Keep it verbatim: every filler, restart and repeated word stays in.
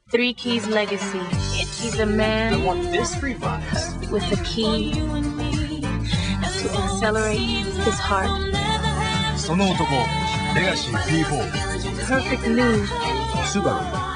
Three Keys Legacy. He's a man I want this revised. with the key to accelerate his heart. その男、レガシー ピーフォー。 Perfect news. スバル